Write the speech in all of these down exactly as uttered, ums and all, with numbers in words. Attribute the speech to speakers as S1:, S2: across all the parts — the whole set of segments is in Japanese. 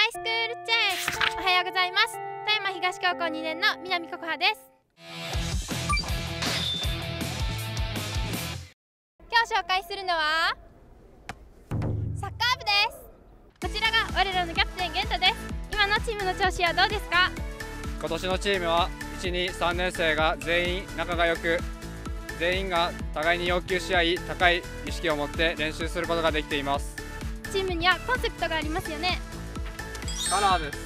S1: イスクールチェンジ。おはようございます。富山東高校にねんの南ココハです。今日紹介するのはサッカー部です。こちらが我らのキャプテン玄太です。今のチームの調子はどうですか？
S2: 今年のチームはいち、に、さんねん生が全員仲が良く、全員が互いに要求し合い、高い意識を持って練習することができています。
S1: チームにはコンセプトがありますよね。
S2: カラーです。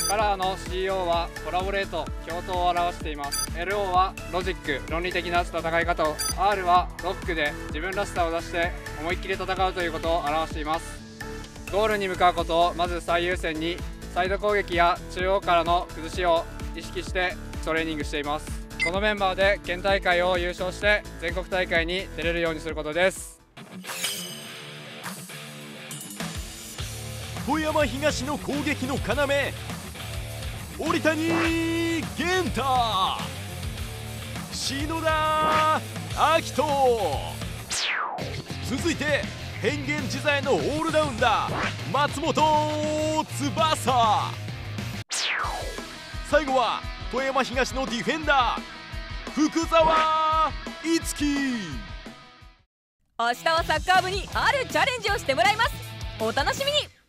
S2: カラーの シーオー はコラボレート、共闘を表しています。 エルオー はロジック、論理的な戦い方を、 アール はロックで自分らしさを出して思いっきり戦うということを表しています。ゴールに向かうことをまず最優先に、サイド攻撃や中央からの崩しを意識してトレーニングしています。このメンバーで県大会を優勝して全国大会に出れるようにすることです。
S3: 富山東の攻撃の要、織谷玄太、篠田明人、続いて変幻自在のオールラウンダー松本翼、最後は富山東のディフェンダー福澤樹。
S4: 明日はサッカー部にあるチャレンジをしてもらいます。お楽しみに。